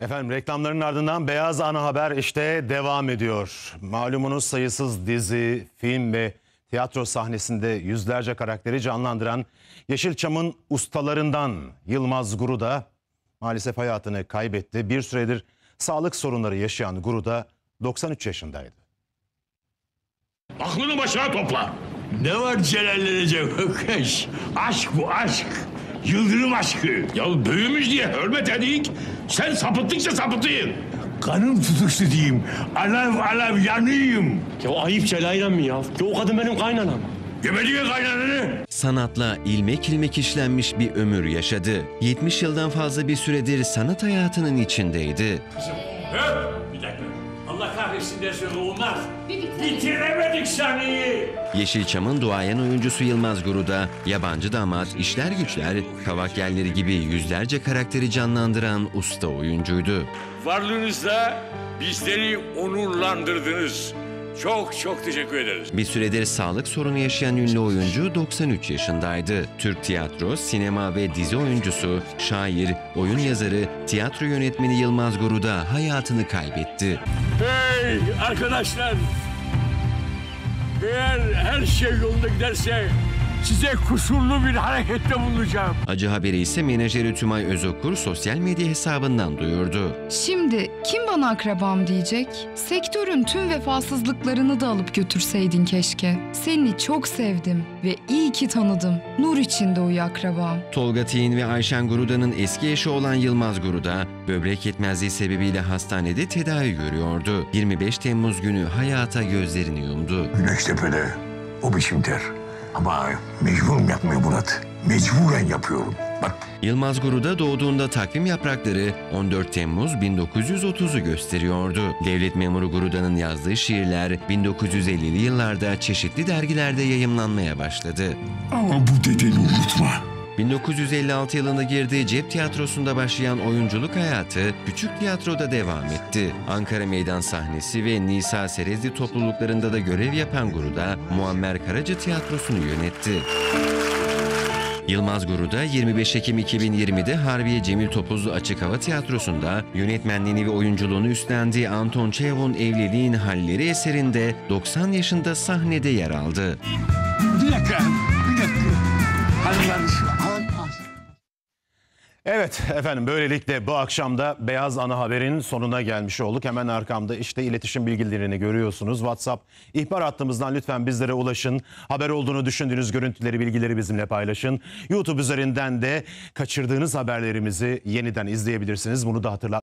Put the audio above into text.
Efendim reklamların ardından Beyaz Ana Haber işte devam ediyor. Malumunuz sayısız dizi, film ve tiyatro sahnesinde yüzlerce karakteri canlandıran Yeşilçam'ın ustalarından Yılmaz Guruda maalesef hayatını kaybetti. Bir süredir sağlık sorunları yaşayan Guruda 93 yaşındaydı. Aklını başına topla. Ne var celallenecek Ökkeş? Aşk bu aşk. Yıldırım aşkı. Ya büyümüş diye hürmet edik. Sen sapıttıkça sapıtayım. Kanım tutuştu diyeyim. Alev alev yanayım. Ya ayıp Celal'le mi ya? Ya o kadın benim kaynanam. Gebeliğe kaynananı. Sanatla ilmek ilmek işlenmiş bir ömür yaşadı. 70 yıldan fazla bir süredir sanat hayatının içindeydi. Bir dakika. Allah kahretsin dersin olmaz. Bitiremedik saniyeyi. Yeşilçam'ın duayen oyuncusu Yılmaz Guruda, yabancı damat, işler güçler, kavak yerleri gibi yüzlerce karakteri canlandıran usta oyuncuydu. Varlığınızla bizleri onurlandırdınız. Çok çok teşekkür ederiz. Bir süredir sağlık sorunu yaşayan ünlü oyuncu 93 yaşındaydı. Türk tiyatro, sinema ve dizi oyuncusu, şair, oyun yazarı, tiyatro yönetmeni Yılmaz Guruda hayatını kaybetti. Hey arkadaşlar! Eğer her şey yolunda giderse size kusurlu bir harekette bulunacağım. Acı haberi ise menajeri Tümay Özokur sosyal medya hesabından duyurdu. Şimdi kim bana akrabam diyecek? Sektörün tüm vefasızlıklarını da alıp götürseydin keşke. Seni çok sevdim ve iyi ki tanıdım. Nur içinde uyu akrabam. Tolga Tiğin ve Ayşen Guruda'nın eski eşi olan Yılmaz Guruda, böbrek yetmezliği sebebiyle hastanede tedavi görüyordu. 25 Temmuz günü hayata gözlerini yumdu. Güneştepe'de o biçim ter. Ama mecburum yapmıyor Murat. Mecburen yapıyorum. Bak. Yılmaz Guruda doğduğunda takvim yaprakları 14 Temmuz 1930'u gösteriyordu. Devlet memuru Guruda'nın yazdığı şiirler 1950'li yıllarda çeşitli dergilerde yayımlanmaya başladı. Ama bu dedeni unutma. 1956 yılında girdiği cep tiyatrosunda başlayan oyunculuk hayatı küçük tiyatroda devam etti. Ankara Meydan sahnesi ve Nisa Serezli topluluklarında da görev yapan Guruda, Muammer Karaca tiyatrosunu yönetti. Yılmaz Guruda 25 Ekim 2020'de Harbiye Cemil Topuzlu Açık Hava Tiyatrosu'nda yönetmenliğini ve oyunculuğunu üstlendiği Anton Çehov'un Evliliğin Halleri eserinde 90 yaşında sahnede yer aldı. Bir dakika. Evet efendim böylelikle bu akşam da Beyaz Ana Haber'in sonuna gelmiş olduk. Hemen arkamda işte iletişim bilgilerini görüyorsunuz. WhatsApp ihbar hattımızdan lütfen bizlere ulaşın. Haber olduğunu düşündüğünüz görüntüleri, bilgileri bizimle paylaşın. YouTube üzerinden de kaçırdığınız haberlerimizi yeniden izleyebilirsiniz. Bunu da hatırlatmayın.